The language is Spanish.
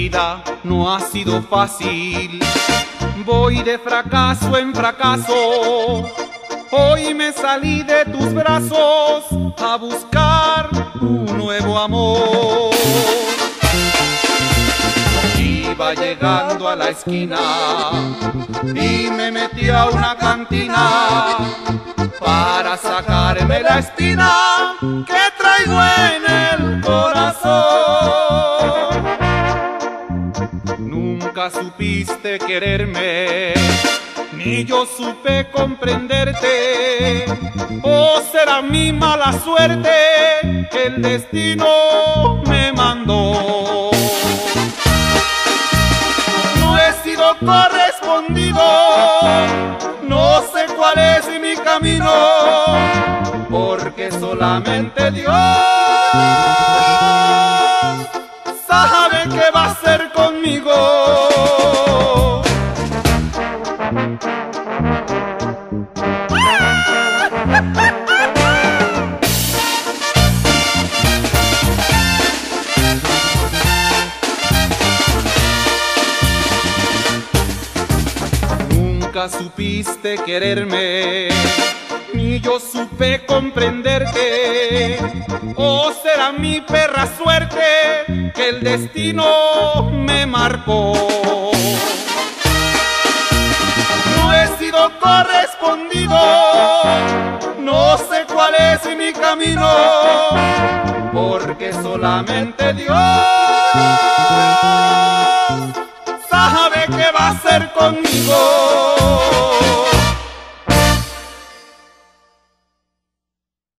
vida no ha sido fácil. Voy de fracaso en fracaso. Hoy me salí de tus brazos a buscar un nuevo amor. Iba llegando a la esquina y me metí a una cantina para sacarme la espina que traigo en el corazón. Nunca supiste quererme, ni yo supe comprenderte. ¿O será mi mala suerte que el destino me mandó? No he sido correspondido, no sé cuál es mi camino, porque solamente Dios sabe qué va a hacer conmigo. Nunca supiste quererme, ni yo supe comprenderte. ¿O será mi perra suerte que el destino me marcó? No he sido correspondido, no sé cuál es mi camino, porque solamente Dios